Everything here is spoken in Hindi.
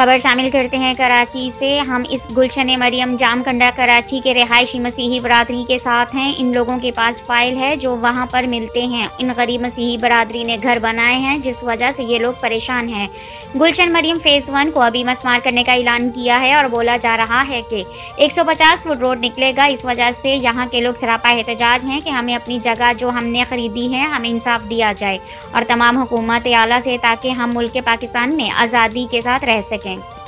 खबर शामिल करते हैं कराची से। हम इस गुलशन मरियम जामकंडा कराची के रिहायशी मसीही बरादरी के साथ हैं। इन लोगों के पास फाइल है जो वहां पर मिलते हैं। इन गरीब मसीही बरादरी ने घर बनाए हैं जिस वजह से ये लोग परेशान हैं। गुलशन मरियम फेज़ 1 को अभी मस्मार करने का ऐलान किया है और बोला जा रहा है कि 150 फुट रोड निकलेगा। इस वजह से यहाँ के लोग सरापा एहतजाज हैं कि हमें अपनी जगह जो हमने खरीदी है हमें इंसाफ दिया जाए और तमाम हुकूमत आला से, ताकि हम मुल्क पाकिस्तान में आज़ादी के साथ रह सकें।